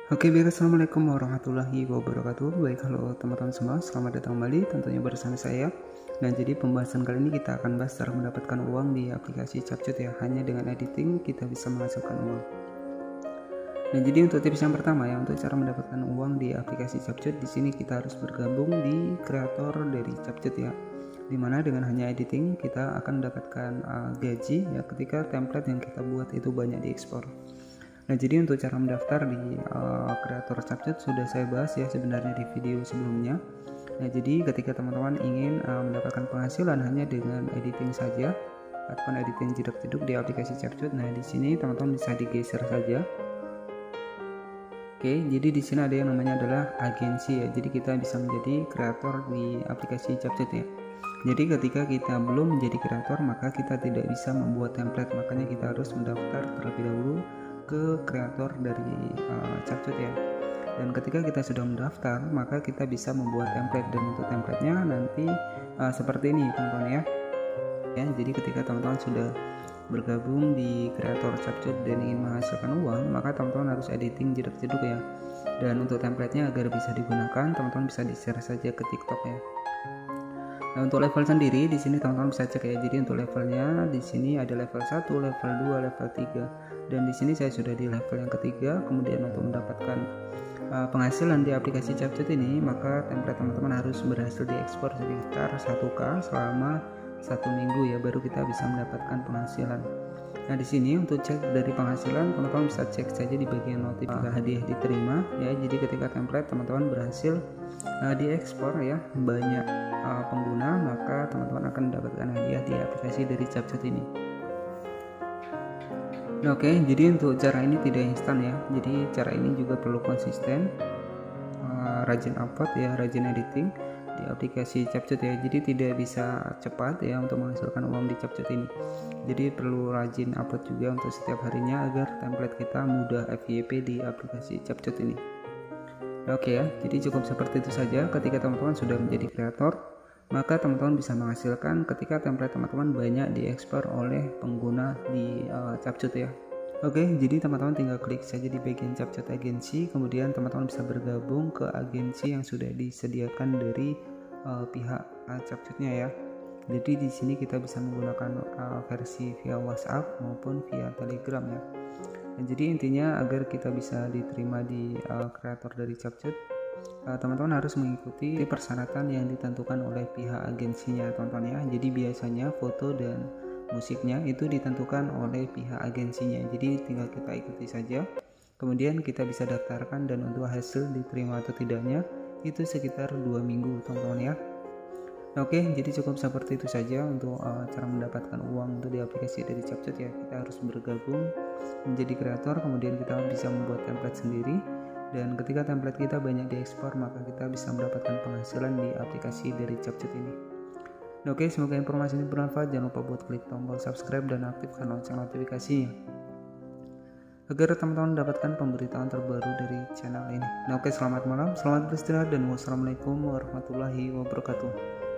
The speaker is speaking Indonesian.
Oke, baik, assalamualaikum warahmatullahi wabarakatuh. Baik, halo teman-teman semua, selamat datang kembali tentunya bersama saya. Nah, jadi pembahasan kali ini kita akan bahas cara mendapatkan uang di aplikasi CapCut ya. Hanya dengan editing kita bisa menghasilkan uang. Nah, jadi untuk tips yang pertama ya, untuk cara mendapatkan uang di aplikasi CapCut, di sini kita harus bergabung di kreator dari CapCut ya. Dimana dengan hanya editing kita akan mendapatkan gaji ya ketika template yang kita buat itu banyak diekspor. Nah, jadi untuk cara mendaftar di kreator CapCut sudah saya bahas ya sebenarnya di video sebelumnya. Nah, jadi ketika teman-teman ingin mendapatkan penghasilan hanya dengan editing saja ataupun editing jedak-jeduk di aplikasi CapCut, nah di sini teman-teman bisa digeser saja. Oke, jadi di sini ada yang namanya adalah agensi ya. Jadi kita bisa menjadi kreator di aplikasi CapCut ya. Jadi ketika kita belum menjadi kreator maka kita tidak bisa membuat template, makanya kita harus mendaftar terlebih dahulu ke kreator dari CapCut ya. Dan ketika kita sudah mendaftar maka kita bisa membuat template, dan untuk templatenya nanti seperti ini teman-teman ya. Jadi ketika teman-teman sudah bergabung di kreator CapCut dan ingin menghasilkan uang, maka teman-teman harus editing jedak-jeduk ya. Dan untuk templatenya agar bisa digunakan, teman-teman bisa di-share saja ke TikTok ya. Nah, untuk level sendiri di sini teman-teman bisa cek ya. Jadi untuk levelnya di sini ada level 1, level 2, level 3. Dan di sini saya sudah di level yang ketiga. Kemudian untuk mendapatkan penghasilan di aplikasi CapCut ini, maka template teman-teman harus berhasil diekspor sekitar 1K selama 1 minggu ya, baru kita bisa mendapatkan penghasilan. Nah, di sini untuk cek dari penghasilan teman-teman bisa cek saja di bagian notifikasi hadiah diterima ya. Jadi ketika template teman-teman berhasil diekspor ya banyak pengguna, maka teman-teman akan mendapatkan hadiah di aplikasi dari CapCut ini. Nah, oke, jadi untuk cara ini tidak instan ya. Jadi cara ini juga perlu konsisten, rajin upload ya, rajin editing di aplikasi CapCut ya. Jadi tidak bisa cepat ya untuk menghasilkan uang di CapCut ini. Jadi perlu rajin upload juga untuk setiap harinya agar template kita mudah FYP di aplikasi CapCut ini. Oke ya, jadi cukup seperti itu saja. Ketika teman-teman sudah menjadi kreator, maka teman-teman bisa menghasilkan ketika template teman-teman banyak diekspor oleh pengguna di CapCut ya. Oke, jadi teman-teman tinggal klik saja di bagian CapCut agensi, kemudian teman-teman bisa bergabung ke agensi yang sudah disediakan dari pihak CapCutnya ya. Jadi di sini kita bisa menggunakan versi via WhatsApp maupun via Telegram ya. Dan jadi intinya agar kita bisa diterima di kreator dari CapCut, teman-teman harus mengikuti persyaratan yang ditentukan oleh pihak agensinya teman-teman ya. Jadi biasanya foto dan musiknya itu ditentukan oleh pihak agensinya, jadi tinggal kita ikuti saja, kemudian kita bisa daftarkan, dan untuk hasil diterima atau tidaknya itu sekitar 2 minggu teman-teman ya. Oke, jadi cukup seperti itu saja untuk cara mendapatkan uang untuk di aplikasi dari CapCut ya. Kita harus bergabung menjadi kreator, kemudian kita bisa membuat template sendiri, dan ketika template kita banyak diekspor maka kita bisa mendapatkan penghasilan di aplikasi dari CapCut ini. Oke, semoga informasi ini bermanfaat. Jangan lupa buat klik tombol subscribe dan aktifkan lonceng notifikasinya agar teman-teman mendapatkan pemberitaan terbaru dari channel ini. Nah, oke, selamat malam, selamat beristirahat, dan wassalamualaikum warahmatullahi wabarakatuh.